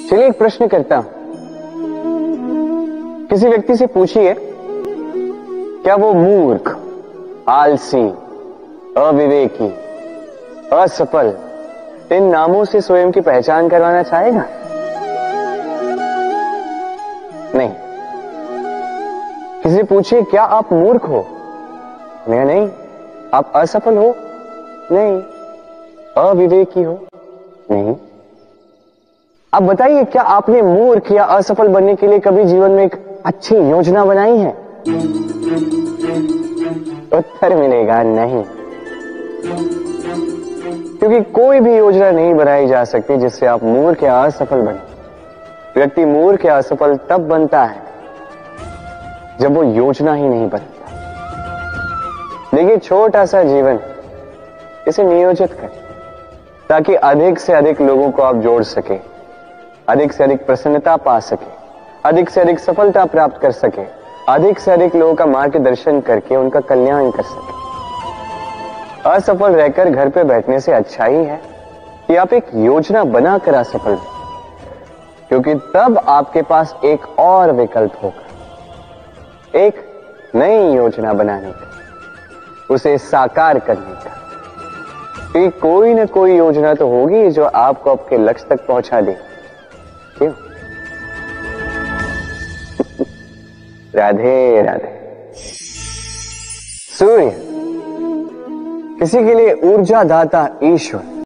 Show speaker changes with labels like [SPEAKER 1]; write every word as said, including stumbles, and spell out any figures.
[SPEAKER 1] चलिए एक प्रश्न करता हूं। किसी व्यक्ति से पूछिए, क्या वो मूर्ख, आलसी, अविवेकी, असफल इन नामों से स्वयं की पहचान करवाना चाहेगा? नहीं। किसी से पूछिए, क्या आप मूर्ख हो? नहीं नहीं। आप असफल हो? नहीं। अविवेकी हो? नहीं। अब बताइए, क्या आपने मूर्ख या असफल बनने के लिए कभी जीवन में एक अच्छी योजना बनाई है? उत्तर मिलेगा नहीं, क्योंकि कोई भी योजना नहीं बनाई जा सकती जिससे आप मूर्ख या असफल बने। व्यक्ति मूर्ख या असफल तब बनता है जब वो योजना ही नहीं बनाता। देखिए, छोटा सा जीवन, इसे नियोजित करें ताकि अधिक से अधिक लोगों को आप जोड़ सके, अधिक से अधिक प्रसन्नता पा सके, अधिक से अधिक सफलता प्राप्त कर सके, अधिक से अधिक लोगों का मार्गदर्शन करके उनका कल्याण कर सके। असफल रहकर घर पे बैठने से अच्छा ही है कि आप एक योजना बनाकर असफल हो, क्योंकि तब आपके पास एक और विकल्प होगा, एक नई योजना बनाने का, उसे साकार करने का। क्योंकि कोई ना कोई योजना तो होगी जो आपको आपके लक्ष्य तक पहुंचा दे। क्यों? राधे राधे। सूर्य किसी के लिए ऊर्जा दाता ईश्वर,